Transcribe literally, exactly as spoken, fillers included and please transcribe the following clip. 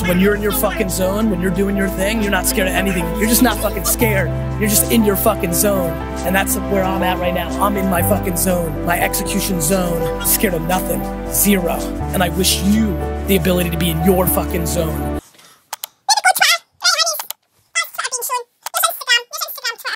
So when you're in your fucking zone, when you're doing your thing, you're not scared of anything. You're just not fucking scared. You're just in your fucking zone. And that's where I'm at right now. I'm in my fucking zone, my execution zone, scared of nothing, zero. And I wish you the ability to be in your fucking zone.